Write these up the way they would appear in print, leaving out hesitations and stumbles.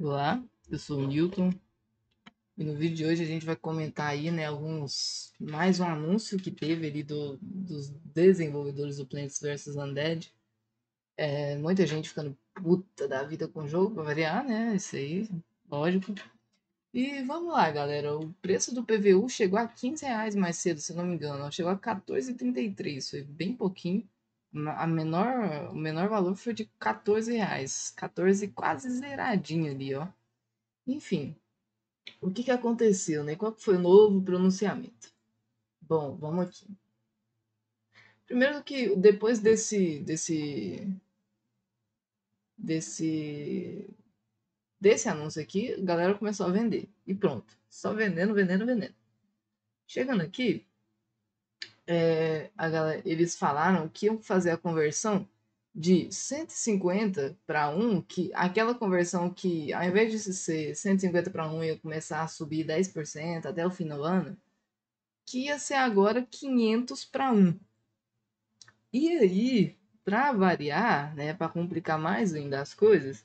Olá, eu sou o Newton e no vídeo de hoje a gente vai comentar aí, né, mais um anúncio que teve ali dos desenvolvedores do Plants vs Undead. Muita gente ficando puta da vida com o jogo, pra variar, né, isso aí, lógico. E vamos lá, galera, o preço do PVU chegou a R$ 15 mais cedo, se não me engano, chegou a 14,33, foi bem pouquinho. O menor valor foi de R$ 14, 14 quase zeradinho ali, ó. Enfim, o que aconteceu, né? Qual que foi o novo pronunciamento? Bom, vamos aqui. Primeiro que depois desse, desse anúncio aqui, a galera começou a vender. E pronto. Só vendendo, vendendo, vendendo. Chegando aqui, eles falaram que iam fazer a conversão de 150 para 1, que aquela conversão que ao invés de ser 150 para 1 ia começar a subir 10% até o fim do ano, que ia ser agora 500 para 1. E aí, para variar, né, para complicar mais ainda as coisas,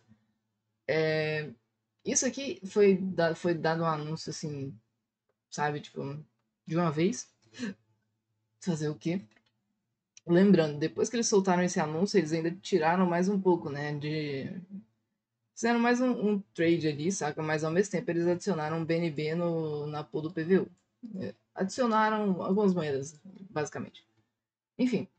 isso aqui foi dado um anúncio assim, sabe, tipo, de uma vez. Fazer o quê? Lembrando, depois que eles soltaram esse anúncio, eles ainda tiraram mais um pouco, né, fizeram mais um trade ali, saca? Mas ao mesmo tempo eles adicionaram um BNB na pool do PVU. Adicionaram algumas moedas, basicamente. Enfim,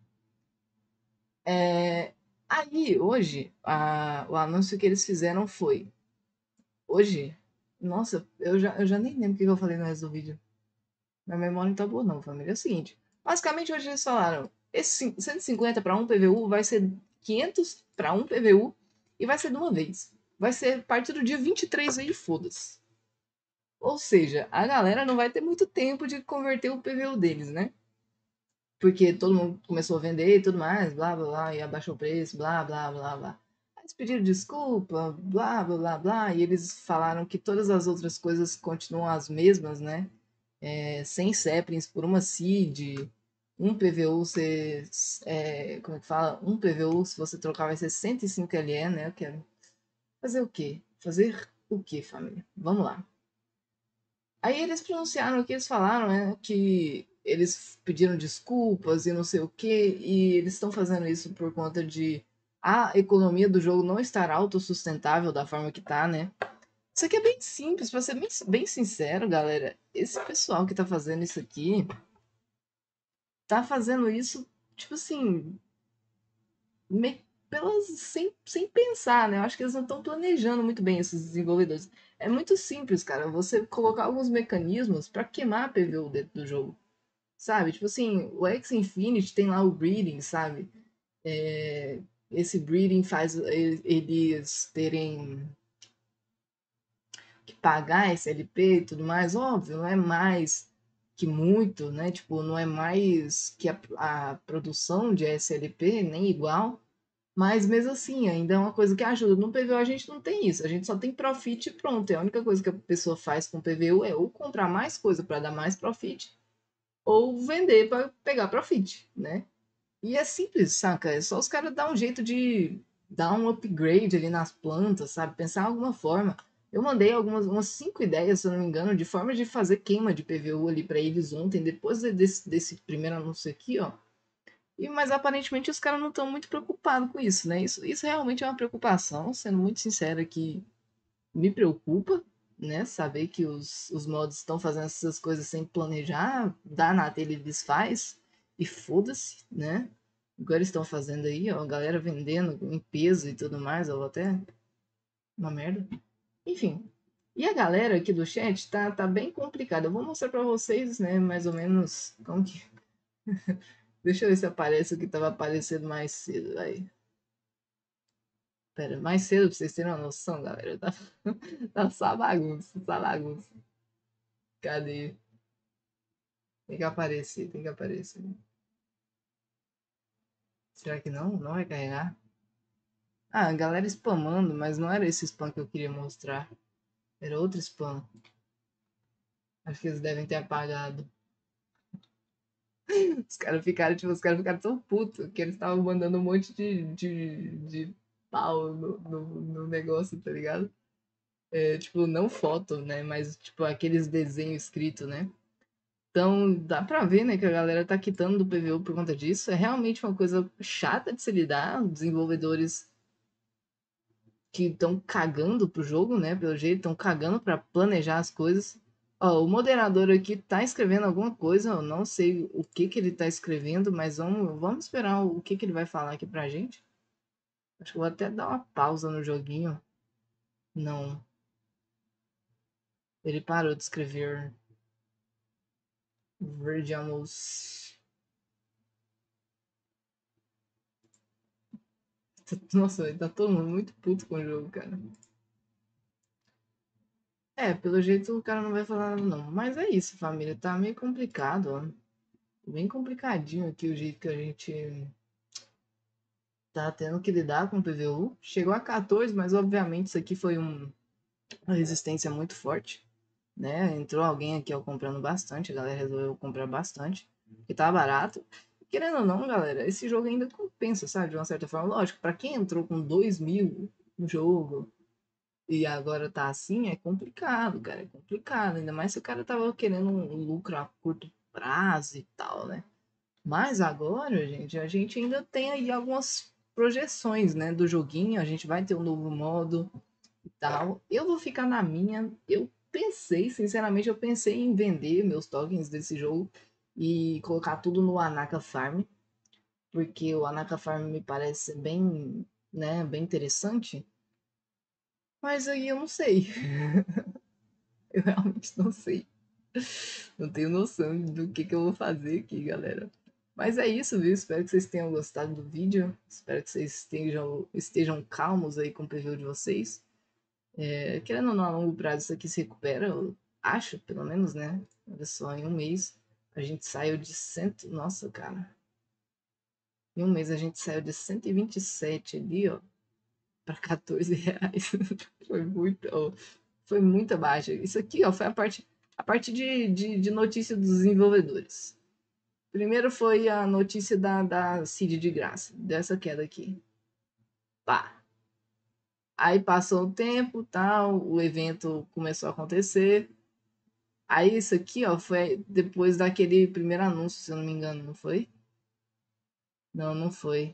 aí hoje o anúncio que eles fizeram foi hoje, nossa, eu já nem lembro o que eu falei no resto do vídeo. Minha memória não tá boa, não, família. É o seguinte: basicamente, hoje eles falaram: esse 150 para um PVU vai ser 500 para um PVU e vai ser de uma vez. Vai ser a partir do dia 23 aí, foda-se. Ou seja, a galera não vai ter muito tempo de converter o PVU deles, né? Porque todo mundo começou a vender e tudo mais, blá blá blá, e abaixou o preço, blá blá blá blá. Eles pediram desculpa, blá blá blá blá, e eles falaram que todas as outras coisas continuam as mesmas, né? 100 saplings por uma seed, um PVU você, como é que fala? Um PVU, se você trocar, vai ser 105 LE, né? Eu quero fazer o quê? Fazer o quê, família? Vamos lá. Aí eles pronunciaram o que eles falaram, né? Que eles pediram desculpas e não sei o quê, e eles estão fazendo isso por conta de a economia do jogo não estar autossustentável da forma que tá, né? Isso aqui é bem simples, pra ser bem sincero, galera. Esse pessoal que tá fazendo isso aqui, tá fazendo isso, tipo assim, sem pensar, né? Eu acho que eles não estão planejando muito bem esses desenvolvedores. É muito simples, cara. Você colocar alguns mecanismos pra queimar a PVU dentro do jogo. Sabe? Tipo assim, o X Infinity tem lá o breeding, sabe? Esse breeding faz eles terem que pagar SLP e tudo mais. Óbvio, não é mais que muito, né? Tipo, não é mais que a produção de SLP, nem igual. Mas mesmo assim, ainda é uma coisa que ajuda. No PVU a gente não tem isso, a gente só tem profit e pronto. E a única coisa que a pessoa faz com o PVU é ou comprar mais coisa para dar mais profit, ou vender para pegar profit, né? E é simples, saca? É só os caras dar um jeito de dar um upgrade ali nas plantas, sabe? Pensar em alguma forma. Eu mandei umas 5 ideias, se eu não me engano, de forma de fazer queima de PVU ali para eles ontem, depois desse primeiro anúncio aqui, ó. Mas aparentemente os caras não estão muito preocupados com isso, né? Isso realmente é uma preocupação, sendo muito sincero aqui, me preocupa, né? Saber que os mods estão fazendo essas coisas sem planejar, dá na telha e desfaz, e foda-se, né? Agora estão fazendo aí, ó, a galera vendendo em peso e tudo mais, ó, até uma merda. Enfim. E a galera aqui do chat tá bem complicada. Eu vou mostrar pra vocês, né, mais ou menos como que. Deixa eu ver se aparece o que tava aparecendo mais cedo aí. Pera, mais cedo pra vocês terem uma noção, galera. Tá só bagunça, só bagunça. Cadê? Tem que aparecer, tem que aparecer. Será que não? Não vai carregar? Ah, a galera spamando, mas não era esse spam que eu queria mostrar. Era outro spam. Acho que eles devem ter apagado. Os caras ficaram tão putos que eles estavam mandando um monte de pau no negócio, tá ligado? Tipo, não foto, né? Mas, tipo, aqueles desenhos escritos, né? Então, dá pra ver, né, que a galera tá quitando do PVO por conta disso. É realmente uma coisa chata de se lidar. Os desenvolvedores que estão cagando pro jogo, né? Pelo jeito, estão cagando para planejar as coisas. Ó, o moderador aqui tá escrevendo alguma coisa, eu não sei o que que ele tá escrevendo, mas vamos esperar o que que ele vai falar aqui pra gente. Acho que eu vou até dar uma pausa no joguinho. Não, ele parou de escrever. Vejamos. Nossa, tá todo mundo muito puto com o jogo, cara. É, pelo jeito o cara não vai falar nada, não. Mas é isso, família. Tá meio complicado, ó. Bem complicadinho aqui o jeito que a gente tá tendo que lidar com o PVU. Chegou a 14, mas obviamente isso aqui foi uma resistência muito forte, né? Entrou alguém aqui ó, comprando bastante, a galera resolveu comprar bastante, porque tá barato. Querendo ou não, galera, esse jogo ainda compensa, sabe? De uma certa forma. Lógico, pra quem entrou com 2.000 no jogo e agora tá assim, é complicado, cara. É complicado. Ainda mais se o cara tava querendo um lucro a curto prazo e tal, né? Mas agora, gente, a gente ainda tem aí algumas projeções, né, do joguinho. A gente vai ter um novo modo e tal. Eu vou ficar na minha. Eu pensei, sinceramente, eu pensei em vender meus tokens desse jogo e colocar tudo no Anaka Farm, porque o Anaka Farm me parece bem, né, bem interessante. Mas aí eu não sei. Eu realmente não sei. Não tenho noção do que eu vou fazer aqui, galera. Mas é isso, viu? Espero que vocês tenham gostado do vídeo. Espero que vocês estejam calmos aí com o PVO de vocês. Querendo ou não, a longo prazo isso aqui se recupera, eu acho, pelo menos, né? Olha só, em um mês a gente saiu de cento. Nossa, cara. Em um mês a gente saiu de 127 ali, ó, para R$ 14. Foi muito, ó, foi muito abaixo. Isso aqui, ó, foi a parte de notícia dos desenvolvedores. Primeiro foi a notícia da Cid de graça, dessa queda aqui. Pá. Aí passou o tempo, tal, o evento começou a acontecer. Aí isso aqui, ó, foi depois daquele primeiro anúncio, se eu não me engano, não foi? Não, não foi.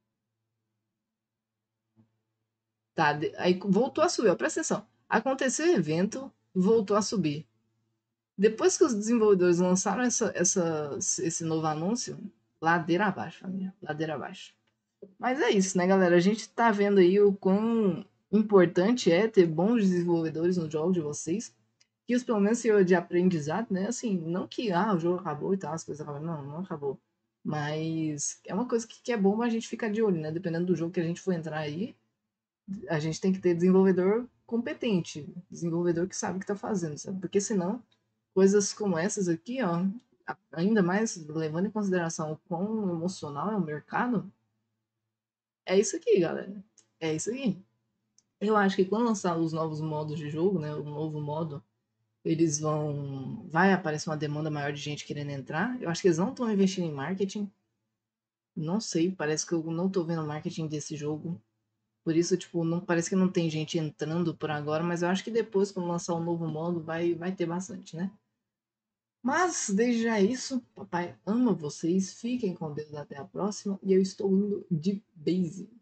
Tá, aí voltou a subir, ó, presta atenção. Aconteceu o evento, voltou a subir. Depois que os desenvolvedores lançaram esse novo anúncio, ladeira abaixo, família, ladeira abaixo. Mas é isso, né, galera? A gente tá vendo aí o quão importante é ter bons desenvolvedores no jogo de vocês. Que os pelo menos sirva de aprendizado, né? Assim, não que o jogo acabou e tal, as coisas acabaram. Não, não acabou. Mas é uma coisa que é bom a gente ficar de olho, né? Dependendo do jogo que a gente for entrar aí, a gente tem que ter desenvolvedor competente, desenvolvedor que sabe o que tá fazendo, sabe? Porque senão, coisas como essas aqui, ó, ainda mais levando em consideração o quão emocional é o mercado, é isso aqui, galera. É isso aqui. Eu acho que quando lançar os novos modos de jogo, né? O novo modo, eles vão. Vai aparecer uma demanda maior de gente querendo entrar. Eu acho que eles não estão investindo em marketing. Não sei, parece que eu não tô vendo marketing desse jogo. Por isso, tipo, não, parece que não tem gente entrando por agora, mas eu acho que depois, quando lançar um novo modo, vai ter bastante, né? Mas, desde já é isso, papai ama vocês, fiquem com Deus até a próxima, e eu estou indo de base.